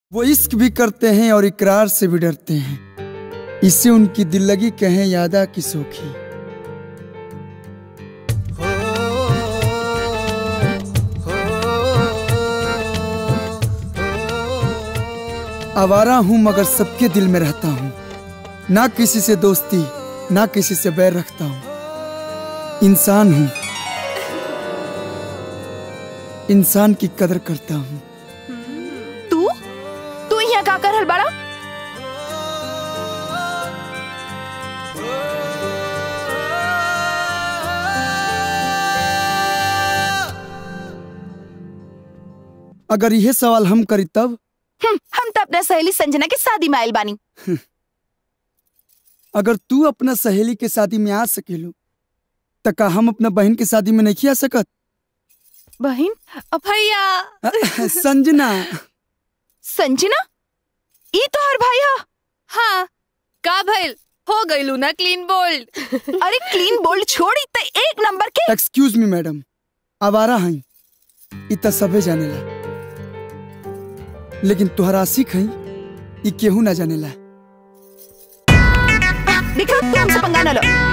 वो इश्क भी करते हैं और इकरार से भी डरते हैं। इससे उनकी दिल लगी कहें यादा की सोखी। आवारा हूं मगर सबके दिल में रहता हूं, ना किसी से दोस्ती ना किसी से बैर रखता हूं। इंसान हूं, इंसान की कदर करता हूं। तू यहाँ का कर हलबाड़ा? अगर यह सवाल हम करी तब हम तो अपना सहेली संजना के शादी में आयल बानी। अगर तू अपना सहेली के शादी में आ सकेलू तो का हम अपना बहन के शादी में नहीं आ सकत? बहन? भैया संजना। संजना ई तो हर भाई हा। हाँ का भइल हो गइलू ना क्लीन बोल्ड। अरे क्लीन बोल्ड छोड़ी तो एक नंबर के। एक्सक्यूज मी मैडम, आवारा हई इतना सबे जानेला, लेकिन तुहरा आशिक हई ई केहू ना जानेला। देखो तू हमसे पंगा न लो।